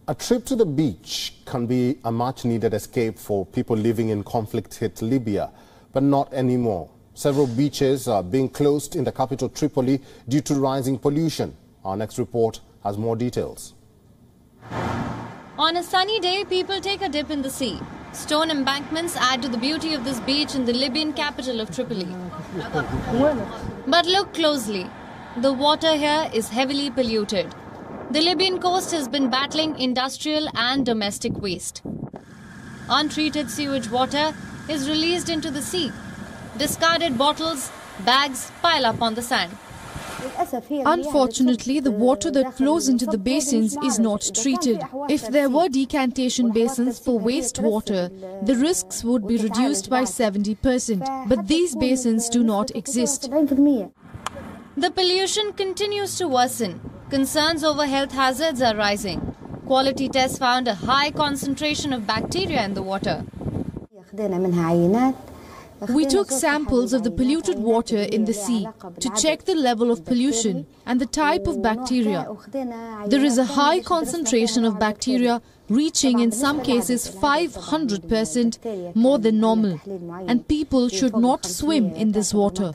A trip to the beach can be a much-needed escape for people living in conflict-hit Libya, but not anymore. Several beaches are being closed in the capital Tripoli due to rising pollution. Our next report has more details. On a sunny day, people take a dip in the sea. Stone embankments add to the beauty of this beach in the Libyan capital of Tripoli. But look closely. The water here is heavily polluted. The Libyan coast has been battling industrial and domestic waste. Untreated sewage water is released into the sea. Discarded bottles, bags pile up on the sand. Unfortunately, the water that flows into the basins is not treated. If there were decantation basins for wastewater, the risks would be reduced by 70%. But these basins do not exist. The pollution continues to worsen. Concerns over health hazards are rising. Quality tests found a high concentration of bacteria in the water. We took samples of the polluted water in the sea to check the level of pollution and the type of bacteria. There is a high concentration of bacteria reaching in some cases 500% more than normal, and people should not swim in this water.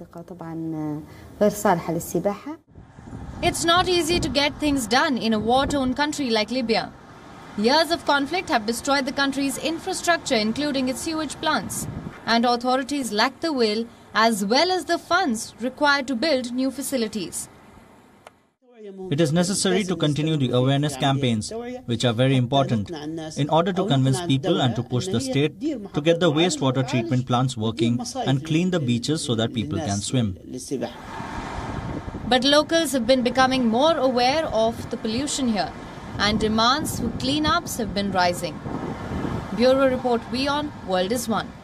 It's not easy to get things done in a war-torn country like Libya. Years of conflict have destroyed the country's infrastructure, including its sewage plants. And authorities lack the will as well as the funds required to build new facilities. It is necessary to continue the awareness campaigns, which are very important, in order to convince people and to push the state to get the wastewater treatment plants working and clean the beaches so that people can swim. But locals have been becoming more aware of the pollution here, and demands for cleanups have been rising. Bureau Report WION, World is One.